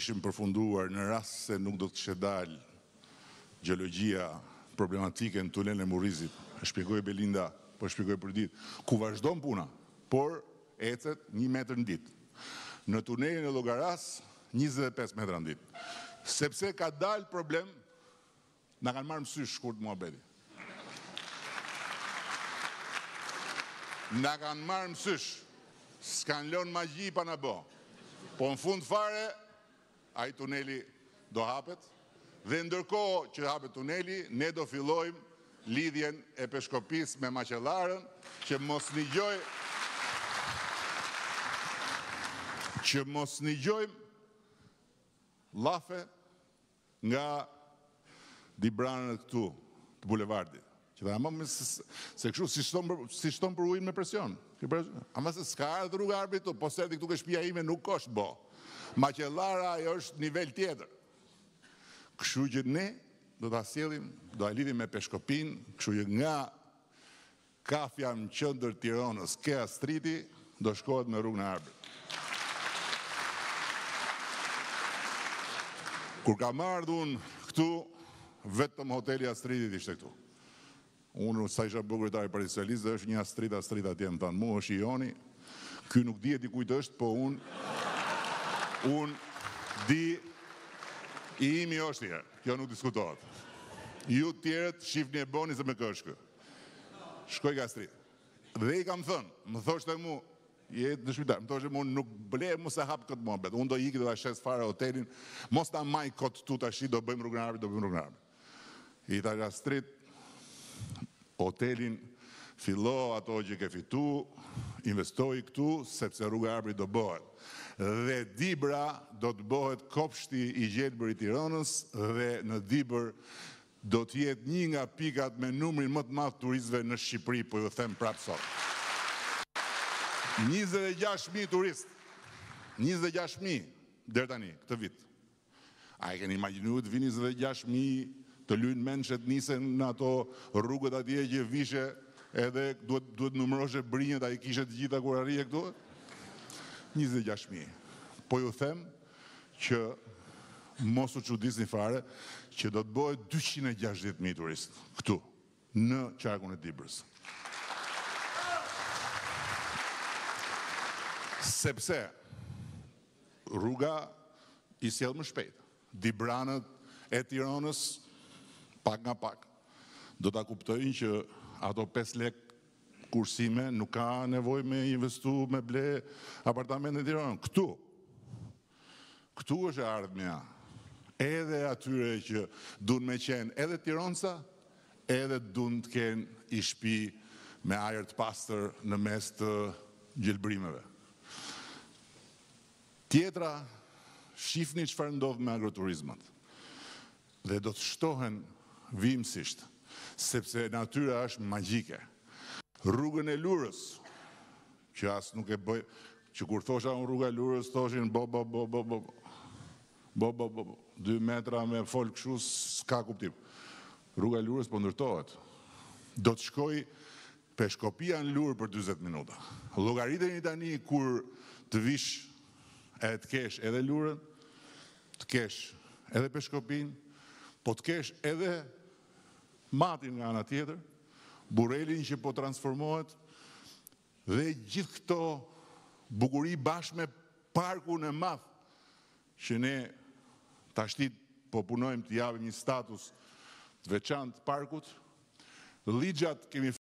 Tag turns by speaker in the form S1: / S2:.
S1: kishim përfunduar në rast se nuk do të kishte dalë gjeologjia problematike në tunelin e Murrizit. E shpjegoi Belinda, po shpjegoj për ditë, ku vazhdon puna, por ecet 1 metër në ditë. Në tunelin e Llogaras 25 metra në ditë. Sepse ka dalë problem, na kanë marrë mësysh shkurt muhabeti. Na kanë marrë mësysh, s'kan lënë magji pa na bë. Po në fund fare, ai tuneli do hapet, dhe ndërkohë që hapet tuneli, ne do fillojmë lidhjen e Peshkopis me Maqellarën, që mos ngjojmë llafe nga dibranët këtu të bulevardit. Që dhe ama se kështu si shton për ujin me presion. Ama se s'ka ardhur rruga Arbrit këtu, po serdi këtu ke shtëpia ime nuk është bo. Maqellara ajo është nivel tjetër. Kështu që ne do ta sjellim, do ta lidhim me Peshkopin, kështu që nga kafja në qendër Tiranës, Kea Streeti, do shkohet në rrugën e Arbrit. Kur kam ardhur unë këtu, vetëm hoteli Astritit ishte këtu. Unë sa isha bukurtari Partisë Socialiste, është një Astrid atje më thanë, mu është Ioni, ky nuk dihet i kujt është, po unë di i imi është herë, kjo nuk diskutohet. Ju tjerët shifni e boni se me kë është kë. Shkoj ka Astrid. Dhe i kam thënë, më thoshte mu, jetë në shpitar, më thoshte mu nuk ble mu se hap këtë mohabet. Unë do ikë do ta shes fare hotelin, mos ta maj kot tu tash do bëjmë rrugën e Arbrit, I thash Astrid, hotelin fillo ato që ke fitu, investoj këtu, sepse rruga e Arbrit do bëhet. Dhe Dibra do të bëhet kopshti I gjelbër I Tiranës dhe në Dibër do të jetë një nga pikat me numrin më të madh turistëve në Shqipëri, po ju them prapë sot. 26.000 turistë. 26.000 deri tani këtë vit. A e keni imagjinuar të vini 26.000 të lynë mençet nisen në ato rrugët atje që vishe edhe duhet numëroshe brinjët a I kishe të gjitha kur arrije këtu? 26.000. Po ju them që mos u çudisni fare që do të bëhet 260.000 turistë këtu, në qarkun e Dibrës. Sepse rruga I sjell më shpejt. Dibranët e Tiranës pak nga pak do ta kuptojnë që ato 5 lek kursime nuk ka nevojë me investu me ble apartamente në Tiranë. Këtu është e ardhmja. Edhe atyre që duan me qenë edhe tiranësa, edhe duan të kenë I shtëpi me ajër të pastër në mes të gjelbrimeve. Tjetra, shifni çfarë ndodh me agroturizmat. Dhe do të shtohen vimësisht, sepse natyra është magjike. Rrugën e Lurës, që as nuk e bëj, që kur thosha unë rruga e Lurës, thoshin bo, 2 metra me fol kështu, s'ka kuptim. Rruga e Lurës po ndërtohet. Do të shkoj Peshkopia në Lurë për 40 minuta. Llogariteni tani kur të vish e të kesh edhe Lurën, të kesh edhe Peshkopin, po të kesh edhe Matin nga ana tjetër, Burelin që po transformohet, dhe gjithë këto bukuri bashkë me parkun e madh që ne tashti po punojmë të japim një status të veçantë parkut. Ligjat kemi